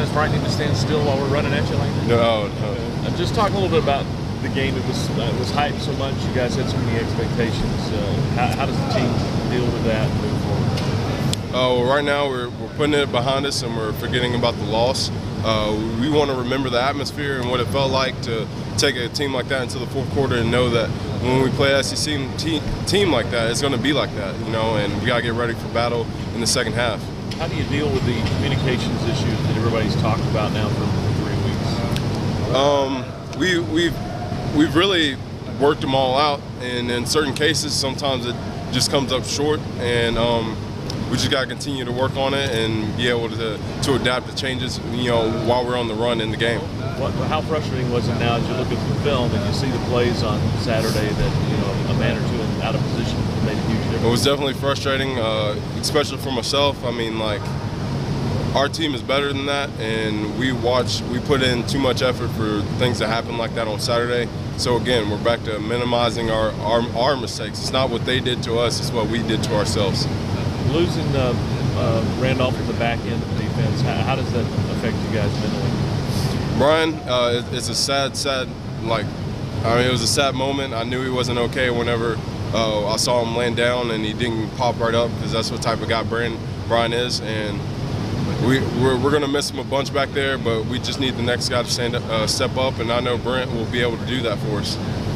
frightening to stand still while we're running at you like that? No. Just talk a little bit about the game. It was hyped so much. You guys had so many expectations. How does the team deal with that and move forward? Well, right now we're putting it behind us and we're forgetting about the loss. We want to remember the atmosphere and what it felt like to take a team like that into the fourth quarter and know that when we play an SEC team like that, it's going to be like that, and we got to get ready for battle in the second half. How do you deal with the communications issues that everybody's talked about now for 3 weeks? We've really worked them all out, and in certain cases, sometimes it just comes up short, and we just got to continue to work on it and be able to adapt to changes, while we're on the run in the game. How frustrating was it now as you look at the film and you see the plays on Saturday that, a man or two out of position made a huge difference? It was definitely frustrating, especially for myself. I mean, our team is better than that, and we put in too much effort for things to happen like that on Saturday. So again, we're back to minimizing our mistakes. It's not what they did to us, it's what we did to ourselves. Losing Randolph at the back end of the defense, how does that affect you guys mentally? Brian, it's a sad, it was a sad moment. I knew he wasn't okay whenever I saw him laying down and he didn't pop right up, because that's what type of guy Brian is. And we're going to miss him a bunch back there, but we just need the next guy to step up, and I know Brent will be able to do that for us.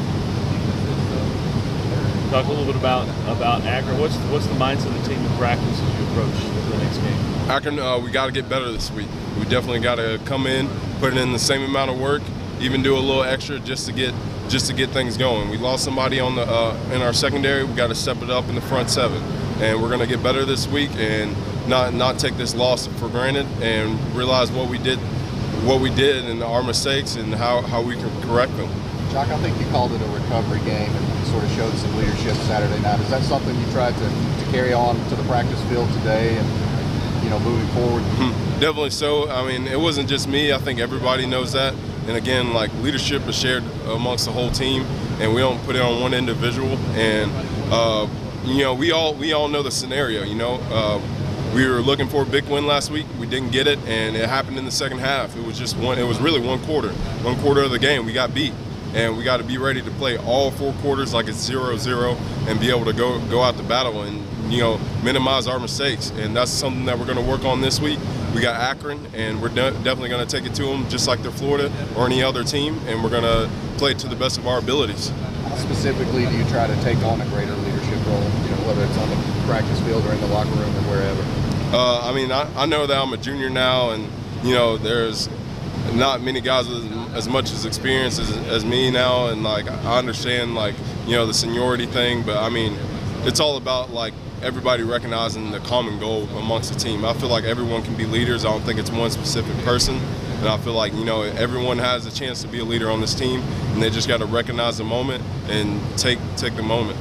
Talk a little bit about Akron. What's the mindset of the team in practice as you approach the next game? Akron, we got to get better this week. We definitely got to come in, put in the same amount of work, even do a little extra just to get things going. We lost somebody in our secondary. We got to step it up in the front seven, and we're going to get better this week and not take this loss for granted and realize what we did and our mistakes and how we can correct them. Jock, I think you called it a recovery game and sort of showed some leadership Saturday night. Is that something you tried to carry on to the practice field today and moving forward? Definitely so. I mean, it wasn't just me. I think everybody knows that. And again, leadership is shared amongst the whole team, and we don't put it on one individual. And we all know the scenario. We were looking for a big win last week. We didn't get it, and it happened in the second half. It was just really one quarter of the game. We got beat, and we got to be ready to play all 4 quarters like it's 0-0 and be able to go out to battle and minimize our mistakes. And that's something that we're going to work on this week. We got Akron, and we're definitely going to take it to them just like they're Florida or any other team, and we're going to play to the best of our abilities. How specifically do you try to take on a greater leadership role, whether it's on the practice field or in the locker room or wherever? I know that I'm a junior now, and there's not many guys with as much experience as me now, and I understand the seniority thing, but I mean, it's all about everybody recognizing the common goal amongst the team. I feel like everyone can be leaders. I don't think it's one specific person, and I feel like everyone has a chance to be a leader on this team, and they just got to recognize the moment and take the moment.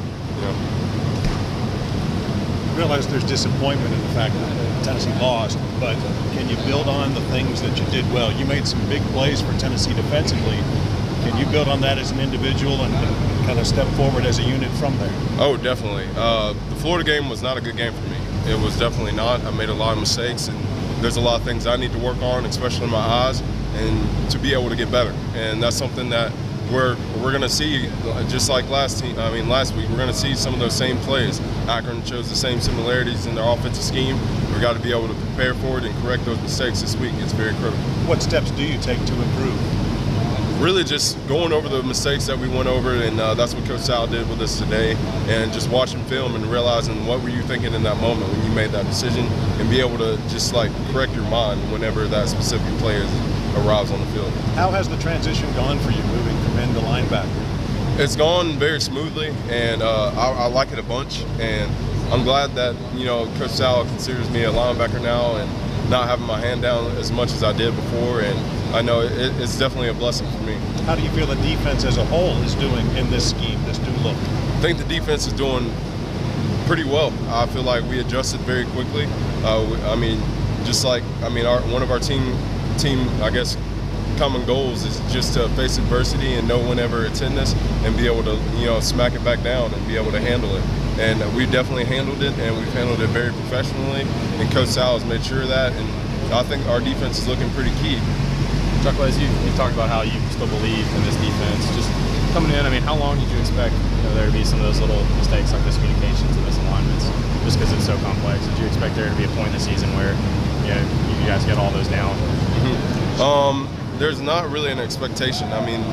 I realize there's disappointment in the fact that Tennessee lost, but can you build on the things that you did well? You made some big plays for Tennessee defensively. Can you build on that as an individual and kind of step forward as a unit from there? Oh, definitely. The Florida game was not a good game for me. It was definitely not. I made a lot of mistakes, and there's a lot of things I need to work on, especially in my eyes, and to be able to get better. And that's something that we're going to see, just like last week. We're going to see some of those same plays. Akron shows the same similarities in their offensive scheme. We've got to be able to prepare for it and correct those mistakes this week. It's very critical. What steps do you take to improve? Really just going over the mistakes that we went over, and that's what Coach Sal did with us today, and just watching film and realizing what were you thinking in that moment when you made that decision, and be able to just correct your mind whenever that specific player arrives on the field. How has the transition gone for you moving from end to linebacker? It's gone very smoothly, and I like it a bunch, and I'm glad that Coach Sal considers me a linebacker now and not having my hand down as much as I did before, and I know it's definitely a blessing for me. How do you feel the defense as a whole is doing in this scheme, this new look? I think the defense is doing pretty well. I feel like we adjusted very quickly. One of our team, I guess, common goals is just to face adversity and know whenever it's in us and be able to, smack it back down and be able to handle it. And we definitely handled it, and we've handled it very professionally. And Coach Sal has made sure of that. And I think our defense is looking pretty key. Chuck, as you talked about how you still believe in this defense, just coming in, I mean, how long did you expect there to be some of those little mistakes like miscommunications and misalignments, just because it's so complex? Did you expect there to be a point in the season where you guys get all those down? There's not really an expectation. I mean,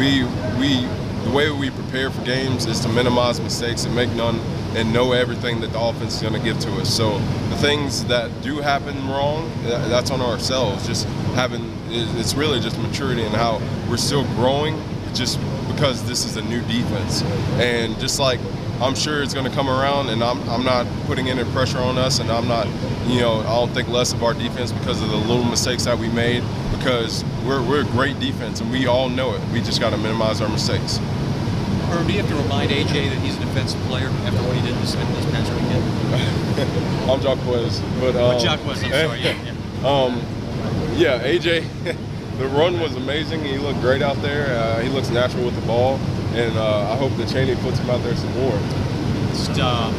the way we prepare for games is to minimize mistakes and make none and know everything that the offense is going to give to us. So the things that do happen wrong, that's on ourselves. It's really just maturity and how we're still growing, just because this is a new defense. And just like I'm sure it's going to come around, and I'm not putting any pressure on us, and I'm not, I don't think less of our defense because of the little mistakes that we made, because we're a great defense and we all know it. We just got to minimize our mistakes. Herb, do you have to remind AJ that he's a defensive player after what he did this past weekend? I'm Jacquez, but Jacquez, I'm sorry. Yeah, AJ, the run was amazing. He looked great out there. He looks natural with the ball, and I hope that Chaney puts him out there some more. Just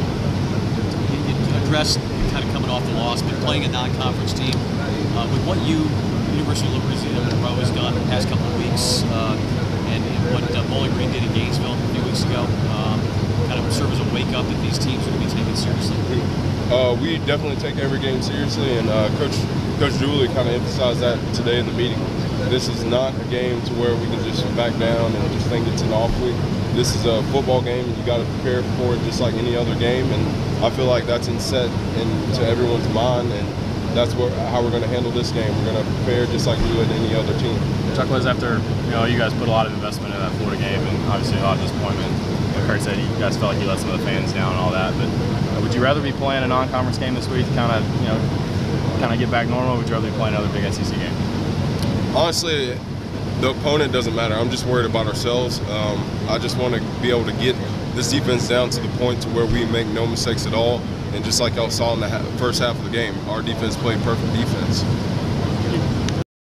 you addressed kind of coming off the loss, but playing a non-conference team with what University of Louisiana Monroe has done the past couple of weeks, and what Bowling Green did in Gainesville a few weeks ago, kind of serve as a wake-up that these teams are going to be taken seriously? We definitely take every game seriously, and Coach Dooley kind of emphasized that today in the meeting. This is not a game to where we can just back down and just think it's an off week. This is a football game, and you got to prepare for it just like any other game. And I feel like that's set into everyone's mind, and that's how we're going to handle this game. We're going to prepare just like we would any other team. Chuck, was after you guys put a lot of investment in that Florida game, and obviously a lot of disappointment. Kurt said you guys felt like you let some of the fans down and all that, but would you rather be playing a non-conference game this week to kind of get back normal, or would you rather be playing another big SEC game? Honestly, the opponent doesn't matter. I'm just worried about ourselves. I just want to be able to get this defense down to the point to where we make no mistakes at all. And just like y'all saw in the first half of the game, our defense played perfect defense.